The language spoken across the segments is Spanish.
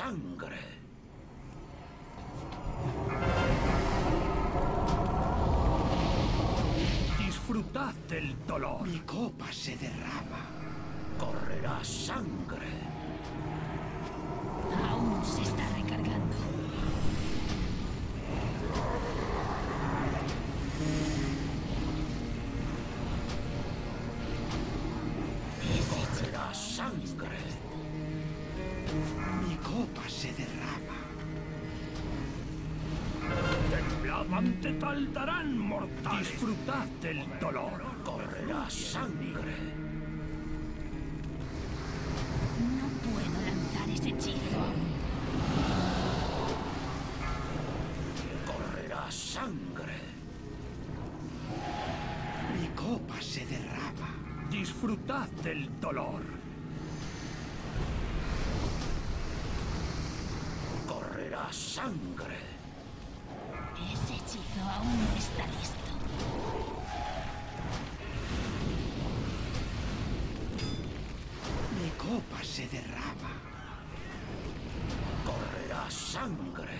sangre. Disfrutad del dolor. Mi copa se derrama. Correrá sangre. Aún se está recargando. Correrá sangre. Mi copa se derrama. Temblad ante Taldarán, mortales. Disfrutad del dolor. Correrá sangre. No puedo lanzar ese hechizo aún. Correrá sangre. Mi copa se derrama. Disfrutad del dolor. Correrá sangre. Ese hechizo aún no está listo. Mi copa se derrama. Correrá sangre.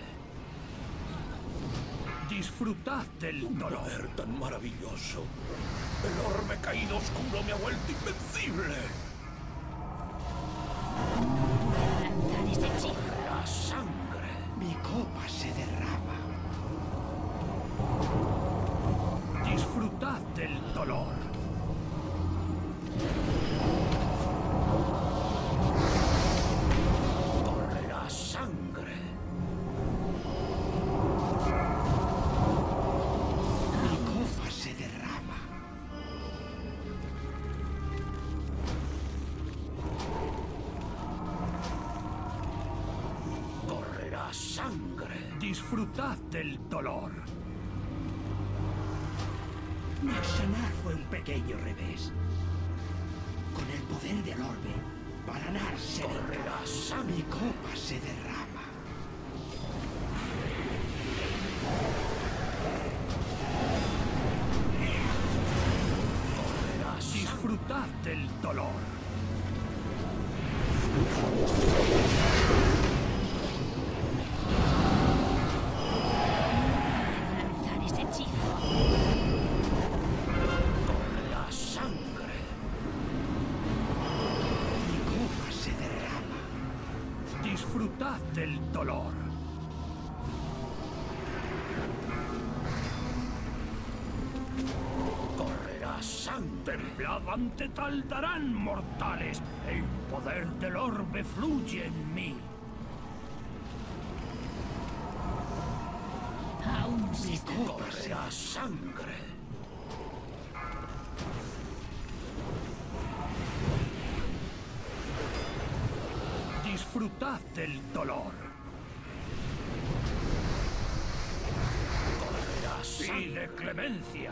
Disfrutad del dolor. Un poder tan maravilloso. El orbe caído oscuro me ha vuelto invencible. No puedo lanzar ese hechizo. Correrá sangre. Mi copa se derrama. Disfrutad del dolor. Correrá sangre. Mi copa se derrama. Correrá sangre. Disfrutad del dolor. Naxanar fue un pequeño revés. Con el poder del orbe, Paranar se Correrá vengará. sangre. Mi copa se derrama. Correrá sangre. Disfrutad del dolor. Lanzar ese hechizo. Correrá sangre. Mi copa se derrama. Disfrutad del dolor. Correrá sangre. Temblad ante Taldarán, mortales. El poder del orbe fluye en mí. Aún se Mi está. copa se Correrá sangre. Disfrutad del dolor. Correrá sangre. Pide clemencia.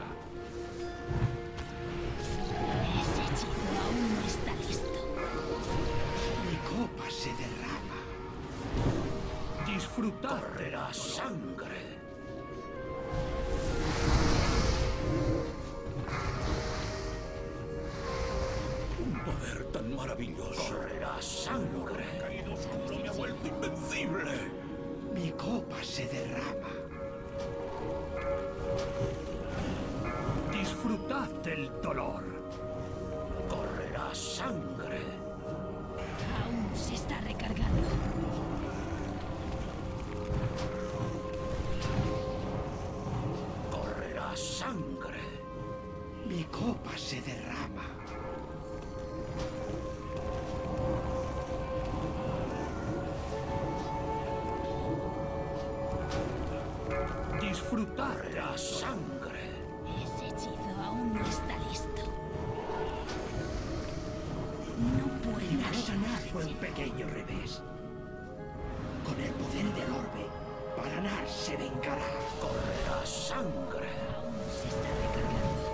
Ese hechizo aún no está listo. Mi copa se derrama. Disfrutad. Correrá sangre. Un poder tan maravilloso. Correrá sangre. El caído oscuro me ha vuelto invencible. Mi copa se derrama. Disfrutad del dolor. Correrá sangre. Aún se está recargando. Correrá sangre. Mi copa se derrama. Disfrutad de la sangre. Ese hechizo aún no está listo. No puedo Naxanar lanzar fue un hechizo. pequeño revés. Con el poder del orbe, Paranar se vengará. Correrá sangre. Aún se está recargando.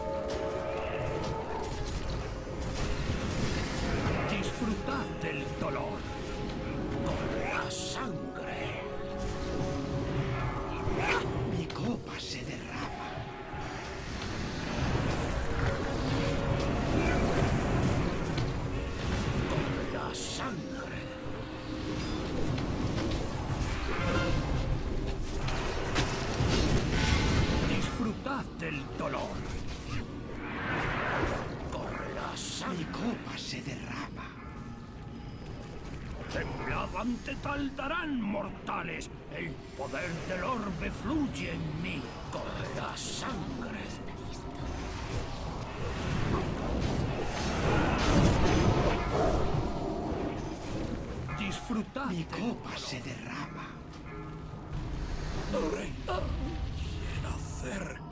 Disfrutad del dolor. Correrá sangre. Mi copa se derrama. Correrá sangre. copa se derrama. Temblad ante Taldarán, mortales. El poder del orbe fluye en mí. Correrá sangre. Disfrutad. Mi copa se derrama. Reina, quién acerca.